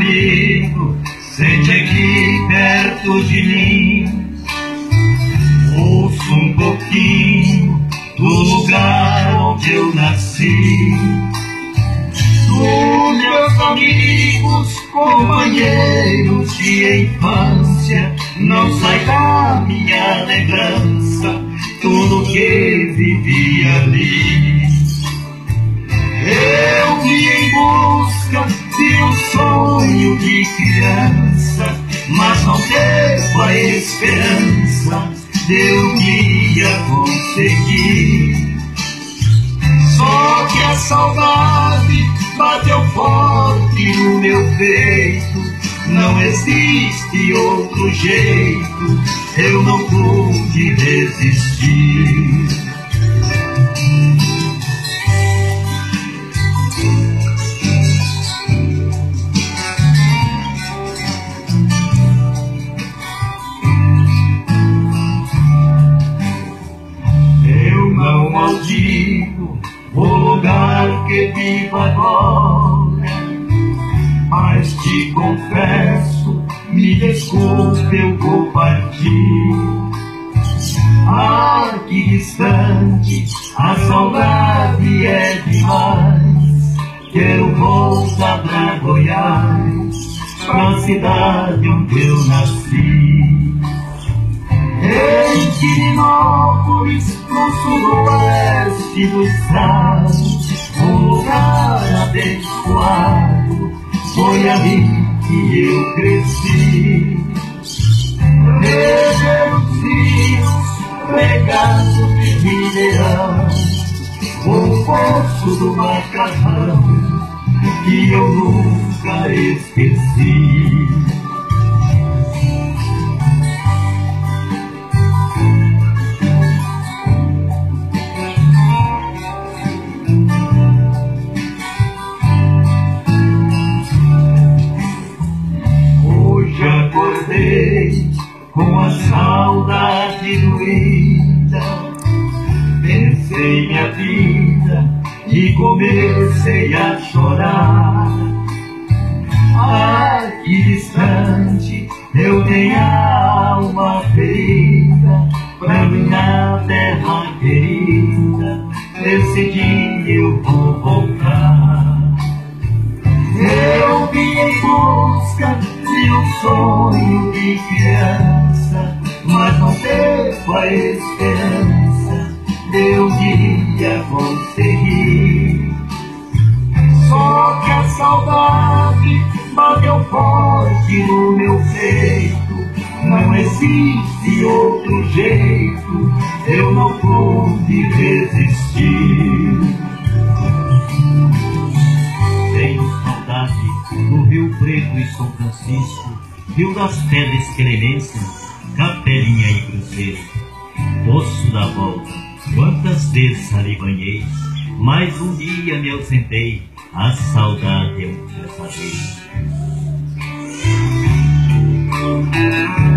amigo, sente aqui perto de mim. Ouça um pouquinho do lugar onde eu nasci. Dos meus amigos, companheiros de infância, não sai da minha lembrança tudo que vivi ali. Eu vim em busca de um sonho de criança, mas não devo a esperança de um dia conseguir. Só que a saudade bateu forte no meu peito, não existe outro jeito, eu não pude resistir. Eu não maldigo o lugar que vivo agora, mas te confesso, me desculpe, eu vou partir. Aqui distante, a saudade é demais. Quero voltar pra Goiás, pra cidade onde eu nasci. Em Quirinópolis, no sudoeste do estado, um lugar abençoado, foi ali que eu cresci. Vejo os rios regados de mineirão, o poço do macarrão que eu nunca esqueci. Com a saudade doída, pensei minha vida e comecei a chorar. Aqui distante eu tenho a alma ferida, pra minha terra querida, esse dia eu vou voltar. Eu vim em busca de um sonho de criança, mas não devo a esperança de um dia conseguir. Só que a saudade bateu forte no meu peito, não existe outro jeito, eu não pude resistir. Tenho saudade do Rio Preto e São Francisco, Rio das Pedras Querência, Capelinha e Cruzeiro, Poço da Volta, quantas vezes ali banhei, mas um dia me ausentei, a saudade é um pesadelo.